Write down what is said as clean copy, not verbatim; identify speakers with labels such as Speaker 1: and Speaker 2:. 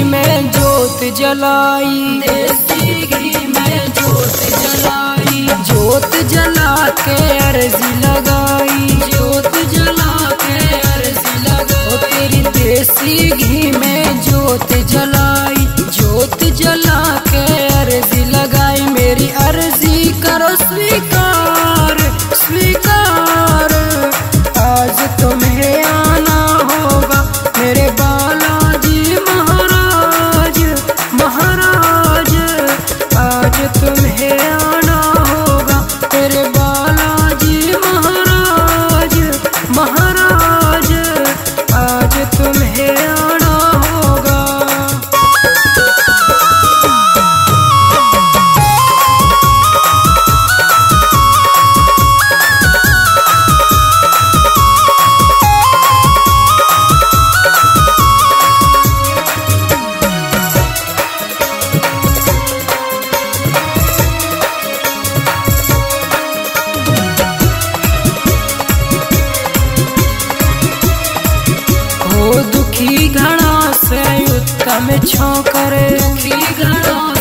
Speaker 1: में जोत जलाई, देसी घी में जोत जलाई, जोत जला के अर्जी लगाई, जोत जला के अर्जी लगाई। तेरी देसी घी में जोत जलाई, जोत जला के अर्जी लगाई। मेरी अर्जी करो स्वीकार स्वीकार, आज तुम्हें आना होगा मेरे बालाजी महाराज महाराज, आज तुम्हें आना होगा मेरे बालाजी महाराज महाराज, आज तुम्हें आना होगा। दुखी घड़ा से उत्तम छो करे, दुखी घड़ा